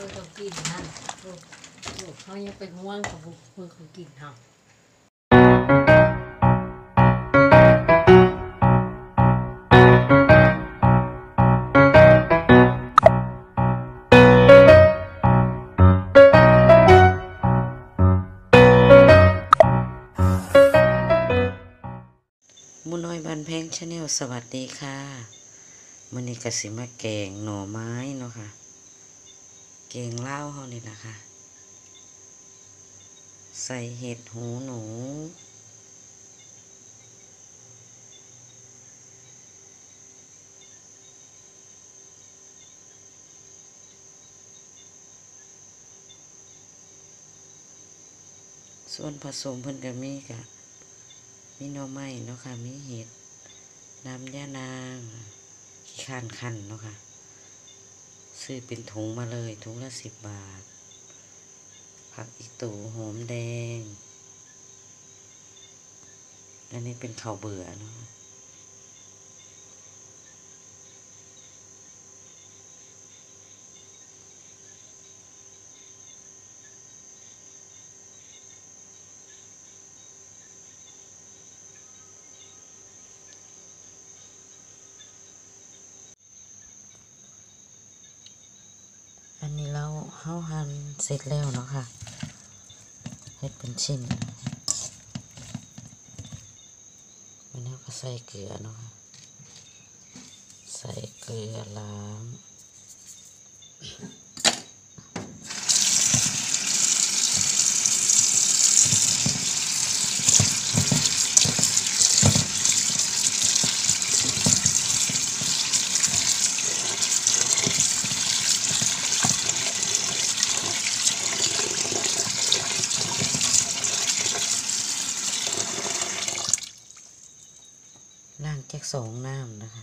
ต้องกินนั่นลูกเขายังไปห่วงกับมือเขากินเขาหมูน้อยบ้านแพงชาแนลสวัสดีค่ะมื้อนี้ก็สิมาแกงหน่อไม้เนาะค่ะแกงลาวเฮานี่นะคะใส่เห็ดหูหนูส่วนผสมเพิ่นก็มีหน่อไม้เนาะค่ะมีเห็ดน้ำยานางขี้ข่านคั้นเนาะค่ะซื้อเป็นถุงมาเลยถุงละ10 บาทผักอีตูหอมแดงอันนี้เป็นข้าวเบื่อเนาะอันนี้เราหั่นเสร็จแล้วเนาะค่ะเฮ็ดเป็นชิ้นแล้วก็ใส่เกลือเนาะค่ะใส่เกลือล้างล้างแค่2 น้ำนะคะ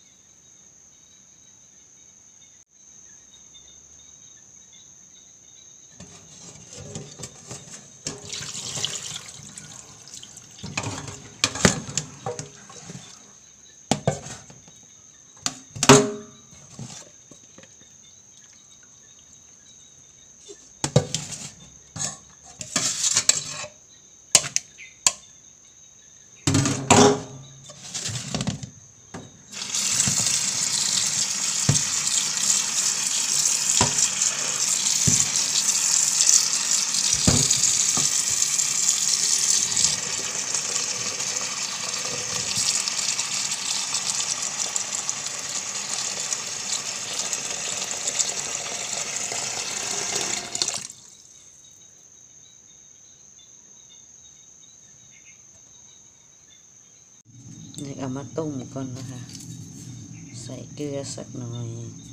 นี่เอามาต้มก่อนนะคะใส่เกลือสักหน่อย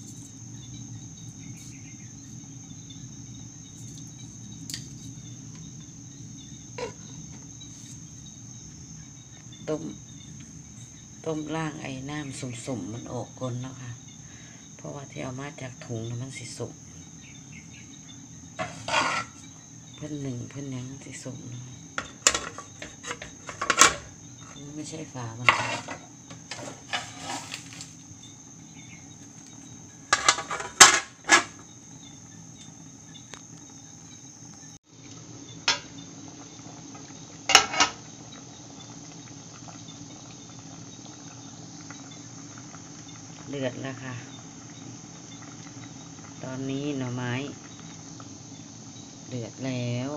ต้มล่างไอ้น้ำสุ่มๆมันออกก่อนแล้วค่ะเพราะว่าที่เอามาจากถุงมันสิสุกเพิ่นหนึ่งเพิ่นยังสิสุกนะไม่ใช่ฝามันเดือดแล้วค่ะตอนนี้หน่อไม้เดือดแล้ว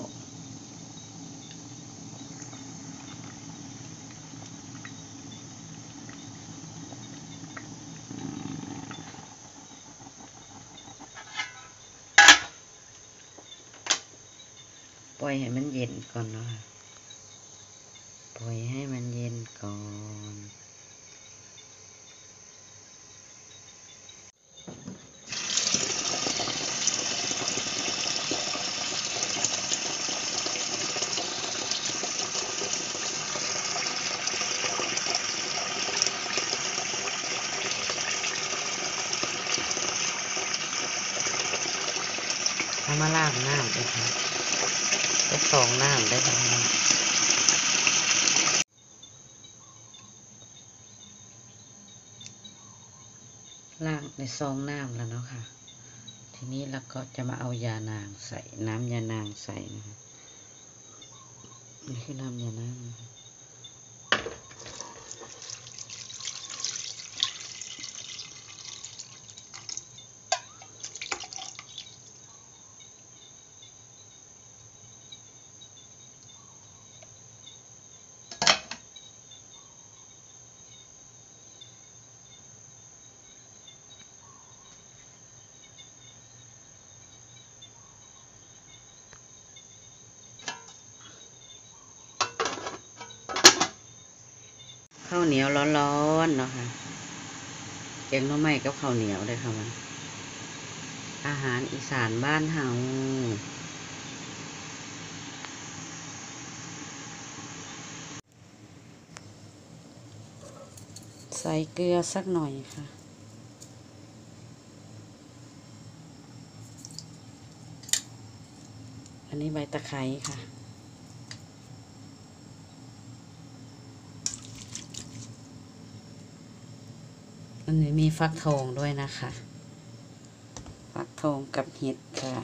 ปล่อยให้มันเย็นก่อนเนาะปล่อยให้มันเย็นก่อนเอามาล้างน้ำเลยค่ะก็2 น้ำได้ค่ะล้างใน2 น้ำแล้วเนาะค่ะทีทีนี้เราก็จะมาเอายานางใส่น้ำยานางใส่นะคะนี่คือน้ำยานางนะคะข้าวเหนียวร้อนๆเนาะค่ะแกงหน่อไม้กับข้าวเหนียวเลยค่ะมันอาหารอีสานบ้านเฮาใส่เกลือสักหน่อยค่ะอันนี้ใบตะไคร้ค่ะอันนี้มีฟักทองด้วยนะคะฟักทองกับเห็ดค่ะ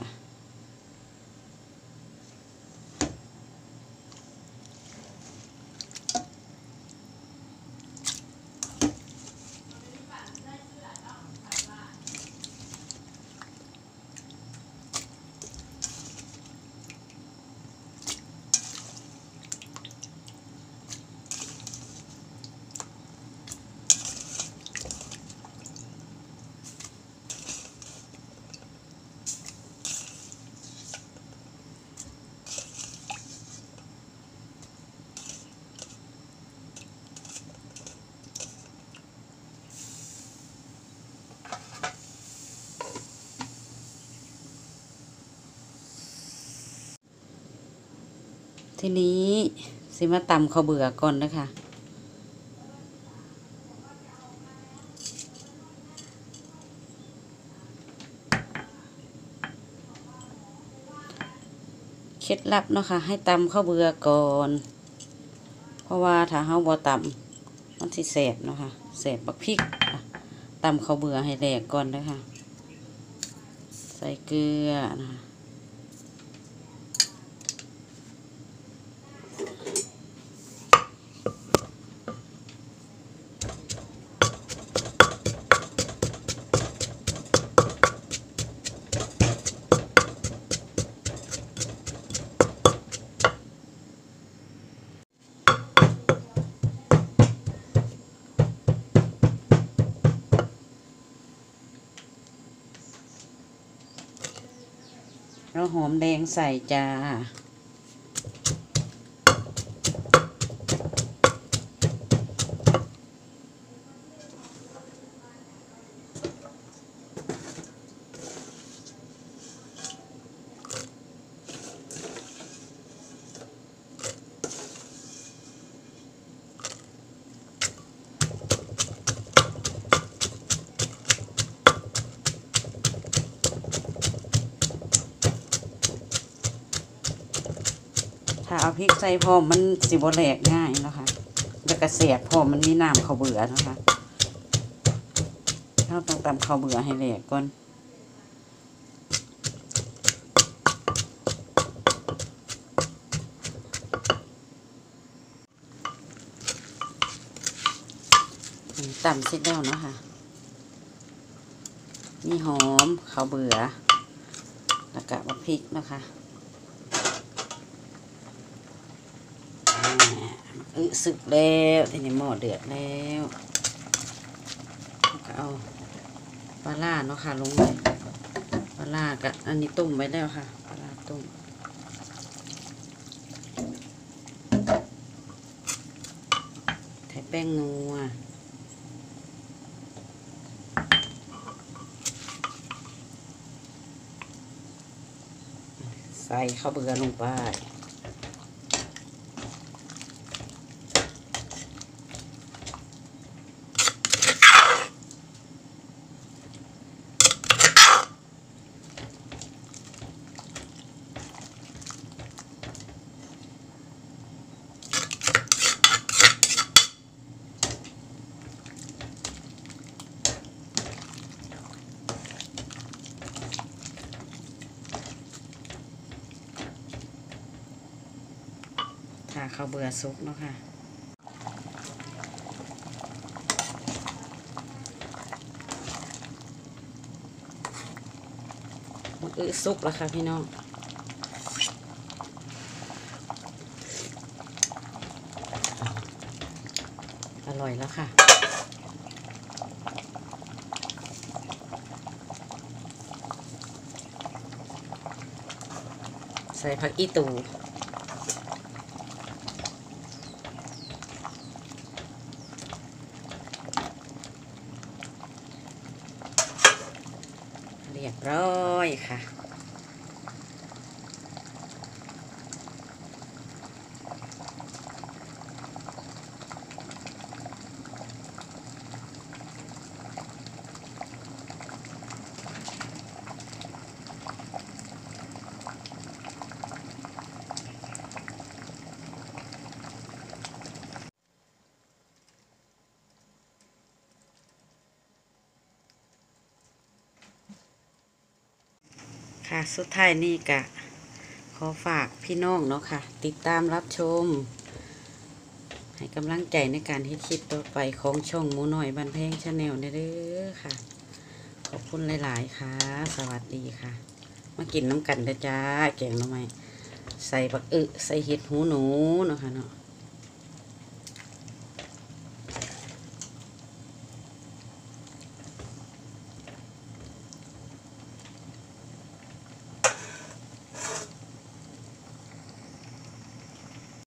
ทีนี้สิมาตำข้าวเบื่อก่อนนะคะเคล็ดลับเนาะค่ะให้ตำข้าวเบื่อก่อนเพราะว่าถ้าเฮาบ่ตำมันสิแสบเนาะค่ะแสบบักพริกตำข้าวเบื่อให้แหลกก่อนนะคะใส่เกลือนะคะแล้วหอมแดงใส่จ้าถ้าเอาพริกใส่พร้อมมันสิบ่แหลกง่ายเนาะค่ะแล้วก็แสบพร้อมมันมีน้ำข้าวเบื่อเนาะค่ะเราต้องตำข้าวเบื่อให้แหลกก่อนตำเสร็จแล้วเนาะค่ะมีหอมข้าวเบื่อแล้วก็พริกนะคะสึกแล้วทีนี้หม้อเดือดแล้วก็เอาปลาล่าเนาะค่ะลงไปปลาล่ากับอันนี้ต้มไว้แล้วค่ะปลาล่าต้มใส่แป้งนัวใส่ข้าวเบื่อลงไปข้าวเบื่อซุกเนาะค่ะมันซุกแล้วค่ะพี่น้องอร่อยแล้วค่ะใส่ผักอีตูเรียบร้อยค่ะค่ะสุดท้ายนี่กะขอฝากพี่น้องเนาะค่ะติดตามรับชมให้กำลังใจในการเฮ็ดคลิปต่อไปของช่องหมูหน่อยบันเพงชาแนลเด้อค่ะขอบคุณหลายๆค่ะสวัสดีค่ะมากินน้ำกันเด้อจ้าแกงหน่อไม้ใส่บักใส่เห็ดหูหนูเนาะค่ะเนาะ